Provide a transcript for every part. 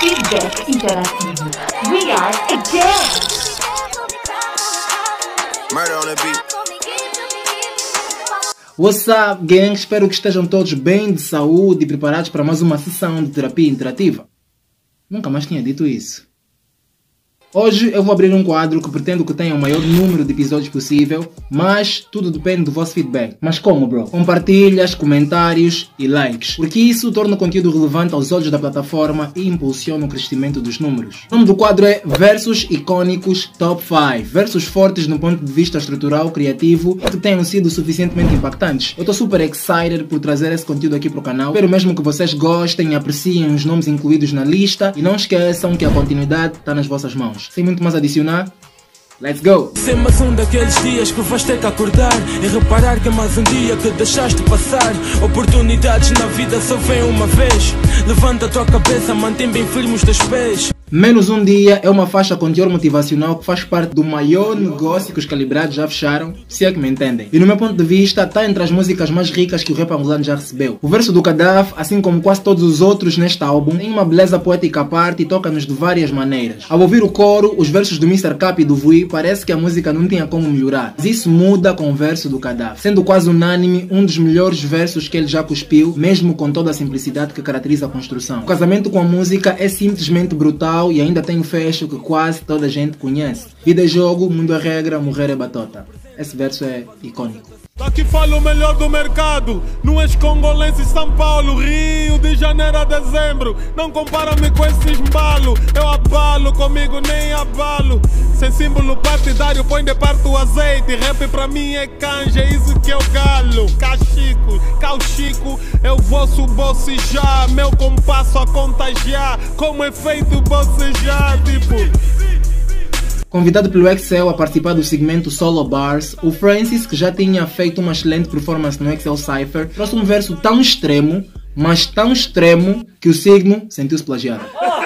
Feedback interativo. We are again. Murder on the beat. What's up, gang? Espero que estejam todos bem de saúde e preparados para mais uma sessão de terapia interativa. Nunca mais tinha dito isso. Hoje eu vou abrir um quadro que pretendo que tenha o maior número de episódios possível, mas tudo depende do vosso feedback. Mas como, bro? Compartilhas, comentários e likes, porque isso torna o conteúdo relevante aos olhos da plataforma e impulsiona o crescimento dos números. O nome do quadro é Versos Icônicos Top 5. Versos fortes no ponto de vista estrutural, criativo e que tenham sido suficientemente impactantes. Eu estou super excited por trazer esse conteúdo aqui para o canal. Espero mesmo que vocês gostem e apreciem os nomes incluídos na lista e não esqueçam que a continuidade está nas vossas mãos. Sem muito mais adicionar, let's go! Sem mais um daqueles dias que vais ter que acordar e reparar que é mais um dia que deixaste passar. Oportunidades na vida só vêm uma vez. Levanta a tua cabeça, mantém bem firme os teus pés. Menos um dia é uma faixa com teor motivacional que faz parte do maior negócio que os calibrados já fecharam, se é que me entendem. E no meu ponto de vista, está entre as músicas mais ricas que o rap angolano já recebeu. O verso do Kadhafi, assim como quase todos os outros neste álbum, tem uma beleza poética à parte e toca-nos de várias maneiras. Ao ouvir o coro, os versos do Mr. Cap e do Vui, parece que a música não tinha como melhorar. Mas isso muda com o verso do Kadhafi, sendo quase unânime um dos melhores versos que ele já cuspiu, mesmo com toda a simplicidade que caracteriza a construção. O casamento com a música é simplesmente brutal e ainda tem um fecho que quase toda a gente conhece. Vida é jogo, mundo é regra, morrer é batota. Esse verso é icônico. Aqui falo o melhor do mercado, no ex-congolense São Paulo, Rio de Janeiro a dezembro. Não compara-me com esse embalo, eu abalo, comigo nem abalo. Sem símbolo partidário, põe de parte o azeite. Rap pra mim é canja, é isso que eu galo. Cachico, cauchico, eu vou bocejar. Meu compasso a contagiar, como é feito bocejar, tipo... Convidado pelo Excel a participar do segmento Solo Bars, o Francis, que já tinha feito uma excelente performance no Excel Cypher, trouxe um verso tão extremo, mas tão extremo, que o Signo sentiu-se plagiado.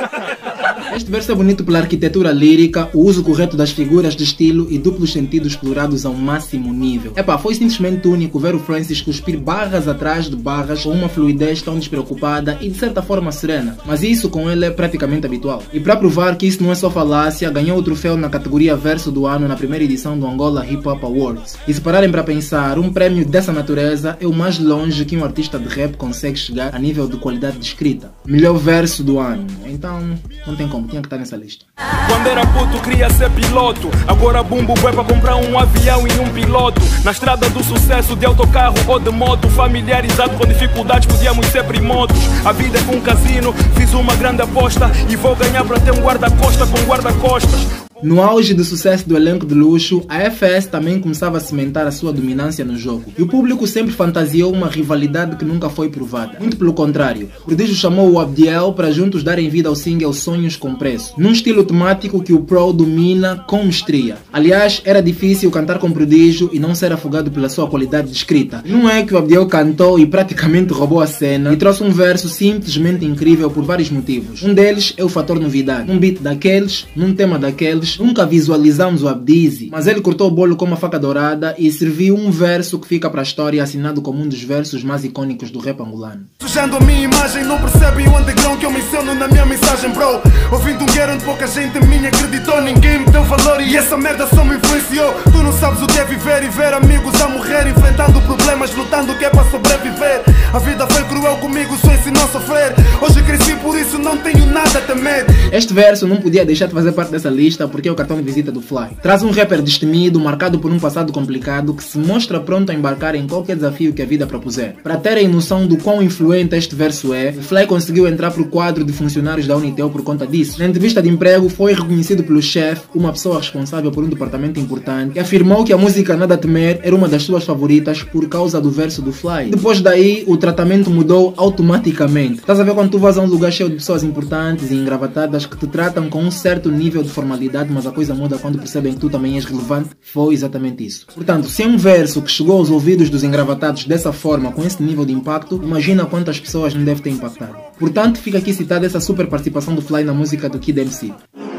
Este verso é bonito pela arquitetura lírica, o uso correto das figuras de estilo e duplos sentidos explorados ao máximo nível. Foi simplesmente único ver o Francis cuspir barras atrás de barras com uma fluidez tão despreocupada e de certa forma serena. Mas isso com ele é praticamente habitual. E para provar que isso não é só falácia, ganhou o troféu na categoria Verso do Ano na primeira edição do Angola Hip Hop Awards. E se pararem para pensar, um prémio dessa natureza é o mais longe que um artista de rap consegue chegar a nível de qualidade de escrita. Melhor verso do ano. Então, não tem como. Tinha que estar nessa lista. Quando era puto queria ser piloto, agora bumbo é para comprar um avião e um piloto. Na estrada do sucesso de autocarro ou de moto, familiarizado com dificuldades podíamos ser primotos. A vida é com um casino, fiz uma grande aposta e vou ganhar para ter um guarda-costa com guarda-costas. No auge do sucesso do elenco de luxo, a FS também começava a cimentar a sua dominância no jogo. E o público sempre fantasiou uma rivalidade que nunca foi provada. Muito pelo contrário, o Prodígio chamou o Abdiel para juntos darem vida ao single Sonhos com Preço, num estilo temático que o Pro domina com mestria. Aliás, era difícil cantar com Prodígio e não ser afogado pela sua qualidade de escrita. Não é que o Abdiel cantou e praticamente roubou a cena e trouxe um verso simplesmente incrível por vários motivos. Um deles é o fator novidade. Um beat daqueles, num tema daqueles. Nunca visualizamos o Abdizi, mas ele cortou o bolo com uma faca dourada e serviu um verso que fica para a história, assinado como um dos versos mais icônicos do rap angolano. Sujando a minha imagem, não percebem o underground que eu menciono na minha mensagem, bro. Ouvindo um guerra onde pouca gente me acreditou, ninguém me deu valor e essa merda só me influenciou. Tu não sabes o que é viver e ver amigos a morrer, enfrentando problemas, lutando que é para sobreviver. A vida foi cruel comigo, só ensinou a sofrer. Hoje cresci, por isso não tenho nada a temer. Este verso não podia deixar de fazer parte dessa lista porque é o cartão de visita do Fly. Traz um rapper destemido, marcado por um passado complicado, que se mostra pronto a embarcar em qualquer desafio que a vida propuser. Para terem noção do quão influente este verso é, o Fly conseguiu entrar para o quadro de funcionários da Unitel por conta disso. Na entrevista de emprego foi reconhecido pelo chefe, uma pessoa responsável por um departamento importante, que afirmou que a música Nada a Temer era uma das suas favoritas por causa do verso do Fly. Depois daí, o tratamento mudou automaticamente. Estás a ver quando tu vas a um lugar cheio de pessoas importantes e engravatadas que te tratam com um certo nível de formalidade, mas a coisa muda quando percebem que tu também és relevante? Foi exatamente isso. Portanto, se é um verso que chegou aos ouvidos dos engravatados dessa forma, com esse nível de impacto, imagina quantas pessoas não deve ter impactado. Portanto, fica aqui citada essa super participação do Fly na música do Kid MC.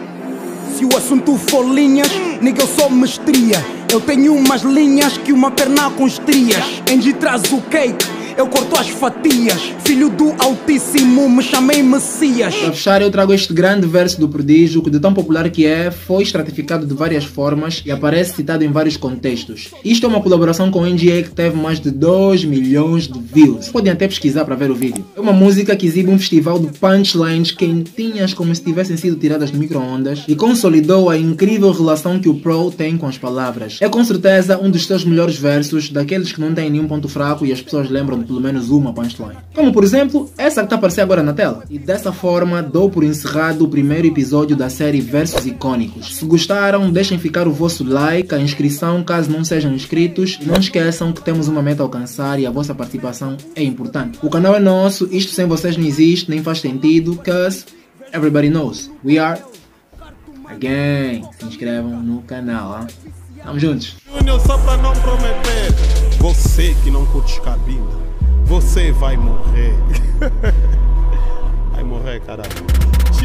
Se o assunto for linhas, nigga, eu sou mestria. Eu tenho umas linhas que uma perna com estrias. Angie traz o cake eu corto as fatias. Filho do Altíssimo, me chamei Messias. Para fechar, eu trago este grande verso do Prodígio, que de tão popular que é, foi estratificado de várias formas e aparece citado em vários contextos. Isto é uma colaboração com o NGA que teve mais de 2 milhões de views. Podem até pesquisar para ver o vídeo. É uma música que exibe um festival de punchlines quentinhas como se tivessem sido tiradas de micro-ondas e consolidou a incrível relação que o Pro tem com as palavras. É com certeza um dos seus melhores versos, daqueles que não têm nenhum ponto fraco e as pessoas lembram de pelo menos uma punchline. Como por exemplo, essa que está a aparecer agora na tela. E dessa forma dou por encerrado o primeiro episódio da série Versos Icônicos. Se gostaram, deixem ficar o vosso like, a inscrição caso não sejam inscritos. E não esqueçam que temos uma meta a alcançar e a vossa participação é importante. O canal é nosso, isto sem vocês não existe, nem faz sentido, cause everybody knows. We are again. Se inscrevam no canal, hein? Tamo juntos. Júnior, só pra não prometer. Você que não curte cabina, você vai morrer. Vai morrer, caralho.